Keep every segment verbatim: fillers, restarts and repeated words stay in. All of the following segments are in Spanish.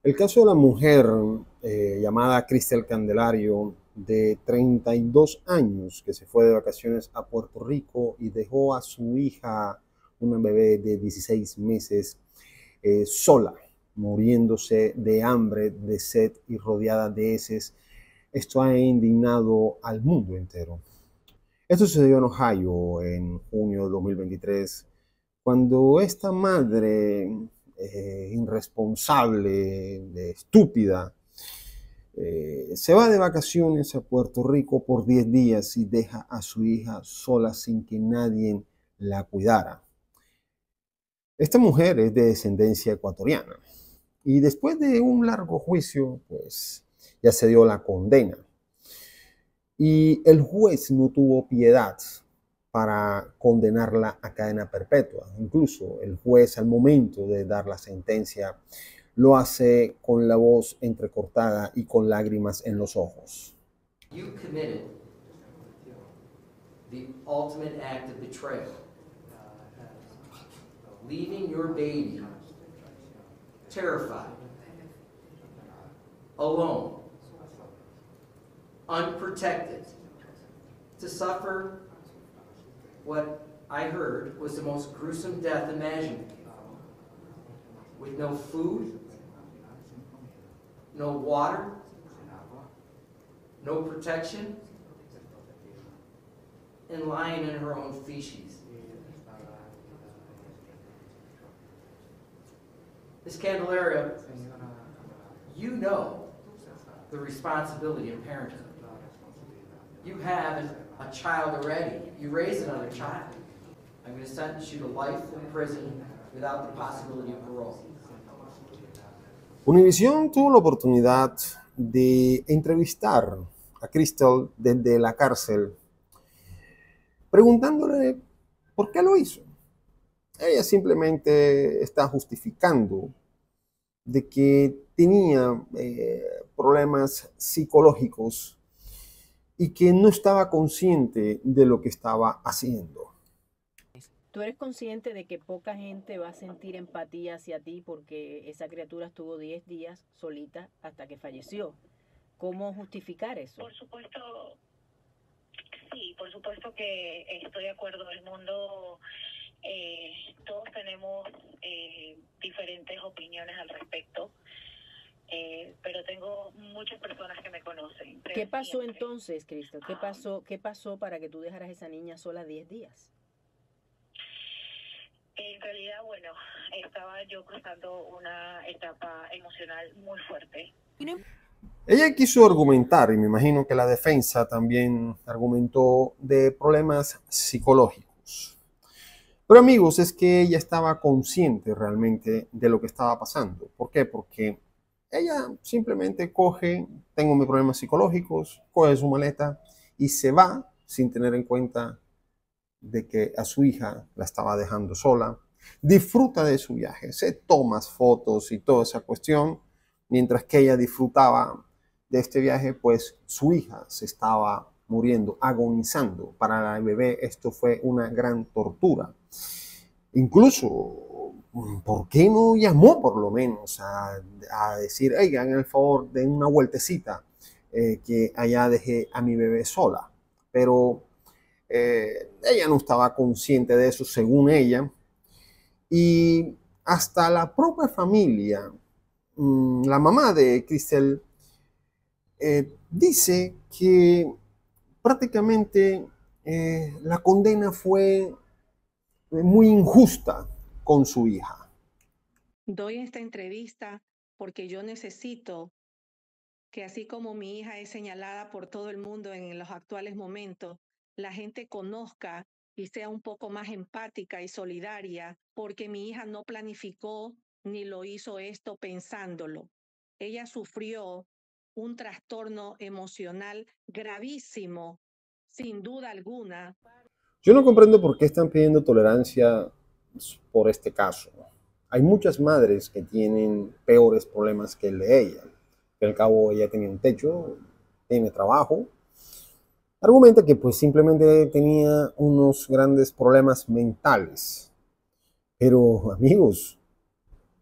El caso de la mujer eh, llamada Cristel Candelario, de treinta y dos años, que se fue de vacaciones a Puerto Rico y dejó a su hija, una bebé de dieciséis meses, eh, sola, muriéndose de hambre, de sed y rodeada de heces. Esto ha indignado al mundo entero. Esto sucedió en Ohio en junio de dos mil veintitrés, cuando esta madre eh, irresponsable, estúpida, eh, se va de vacaciones a Puerto Rico por diez días y deja a su hija sola sin que nadie la cuidara. Esta mujer es de descendencia ecuatoriana y después de un largo juicio, pues ya se dio la condena. Y el juez no tuvo piedad para condenarla a cadena perpetua. Incluso el juez, al momento de dar la sentencia, lo hace con la voz entrecortada y con lágrimas en los ojos. You committed the ultimate act of betrayal, leaving your baby terrified, alone, unprotected, to suffer what I heard was the most gruesome death imaginable, with no food, no water, no protection, and lying in her own feces. Miz Candelaria, you know the responsibility of parenthood. You have a child already. You raised another child. I'm going to sentence you to life in prison without the possibility of parole. Univision tuvo la oportunidad de entrevistar a Cristel desde la cárcel, preguntándole por qué lo hizo. Ella simplemente está justificando de que tenía eh, problemas psicológicos y que no estaba consciente de lo que estaba haciendo. ¿Tú eres consciente de que poca gente va a sentir empatía hacia ti porque esa criatura estuvo diez días solita hasta que falleció? ¿Cómo justificar eso? Por supuesto, sí, por supuesto que estoy de acuerdo. El mundo, eh, todos tenemos eh, diferentes opiniones al respecto, eh, pero tengo muchas personas que me conocen. ¿Qué pasó siempre. entonces, Cristo? ¿Qué pasó, ¿Qué pasó para que tú dejaras a esa niña sola diez días? En realidad, bueno, estaba yo cruzando una etapa emocional muy fuerte. Ella quiso argumentar, y me imagino que la defensa también argumentó, de problemas psicológicos. Pero amigos, es que ella estaba consciente realmente de lo que estaba pasando. ¿Por qué? Porque ella simplemente coge, tengo mis problemas psicológicos, coge su maleta y se va sin tener en cuenta de que a su hija la estaba dejando sola. Disfruta de su viaje, se toma fotos y toda esa cuestión, mientras que ella disfrutaba de este viaje, pues su hija se estaba muriendo, agonizando. Para la bebé esto fue una gran tortura. Incluso, ¿por qué no llamó por lo menos a, a decir, oigan, hagan el favor de una vueltecita, eh, que allá dejé a mi bebé sola? Pero eh, ella no estaba consciente de eso, según ella. Y hasta la propia familia, mmm, la mamá de Cristel, eh, dice que prácticamente eh, la condena fue muy injusta con su hija. Doy esta entrevista porque yo necesito que, así como mi hija es señalada por todo el mundo en los actuales momentos, la gente conozca y sea un poco más empática y solidaria, porque mi hija no planificó ni lo hizo esto pensándolo. Ella sufrió un trastorno emocional gravísimo, sin duda alguna. Yo no comprendo por qué están pidiendo tolerancia por este caso. Hay muchas madres que tienen peores problemas que el de ella. Al cabo, ella tenía un techo, tiene trabajo. Argumenta que pues simplemente tenía unos grandes problemas mentales. Pero amigos,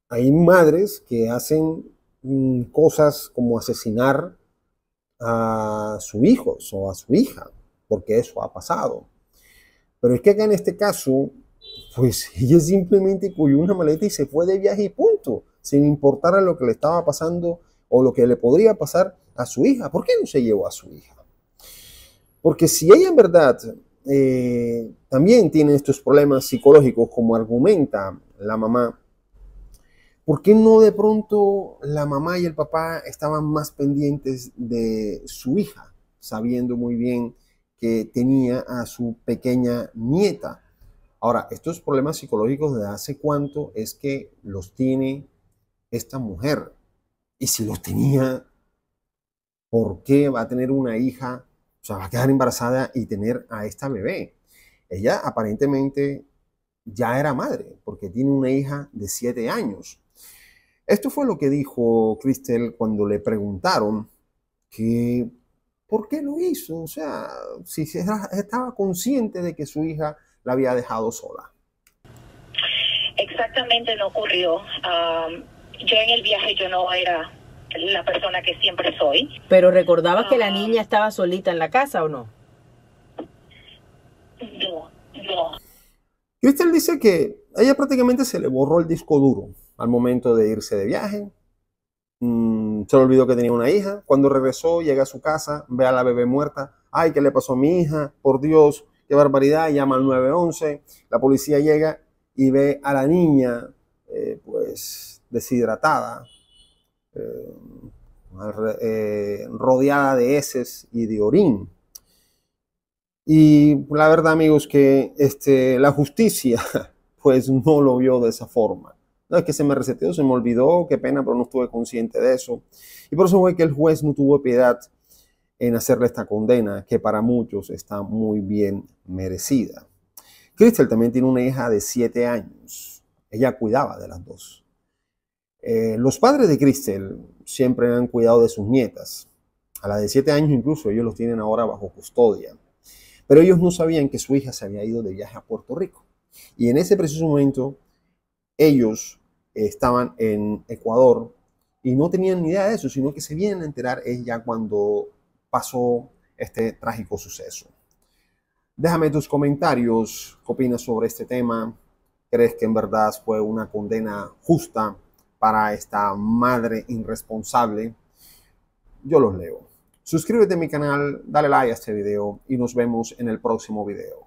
Hay madres que hacen mm, cosas como asesinar a su hijo o a su hija, porque eso ha pasado. Pero es que acá en este caso, pues ella simplemente cogió una maleta y se fue de viaje y punto, sin importar a lo que le estaba pasando o lo que le podría pasar a su hija. ¿Por qué no se llevó a su hija? Porque si ella en verdad eh, también tiene estos problemas psicológicos, como argumenta la mamá, ¿por qué no de pronto la mamá y el papá estaban más pendientes de su hija, sabiendo muy bien que tenía a su pequeña nieta? Ahora, estos problemas psicológicos de hace cuánto es que los tiene esta mujer. Y si los tenía, ¿por qué va a tener una hija? O sea, va a quedar embarazada y tener a esta bebé. Ella aparentemente ya era madre, porque tiene una hija de siete años. Esto fue lo que dijo Crystal cuando le preguntaron que por qué lo hizo. O sea, si estaba consciente de que su hija la había dejado sola. Exactamente no ocurrió. Um, yo en el viaje yo no era la persona que siempre soy. ¿Pero recordabas que la niña estaba solita en la casa o no? No, no. Crystal dice que a ella prácticamente se le borró el disco duro al momento de irse de viaje. Mm, se le olvidó que tenía una hija. Cuando regresó, llega a su casa, ve a la bebé muerta. Ay, ¿qué le pasó a mi hija? Por Dios, qué barbaridad. Llama al nueve once. La policía llega y ve a la niña, eh, pues, deshidratada, eh, eh, rodeada de heces y de orín. Y la verdad, amigos, que este, la justicia, pues, no lo vio de esa forma. No, es que se me reseteó, se me olvidó, qué pena, pero no estuve consciente de eso. Y por eso fue que el juez no tuvo piedad en hacerle esta condena, que para muchos está muy bien merecida. Crystal también tiene una hija de siete años. Ella cuidaba de las dos. Eh, los padres de Crystal siempre han cuidado de sus nietas. A la de siete años incluso ellos los tienen ahora bajo custodia. Pero ellos no sabían que su hija se había ido de viaje a Puerto Rico. Y en ese preciso momento, ellos estaban en Ecuador y no tenían ni idea de eso, sino que se vienen a enterar ella cuando pasó este trágico suceso. Déjame tus comentarios, qué opinas sobre este tema. ¿Crees que en verdad fue una condena justa para esta madre irresponsable? Yo los leo. Suscríbete a mi canal, dale like a este video y nos vemos en el próximo video.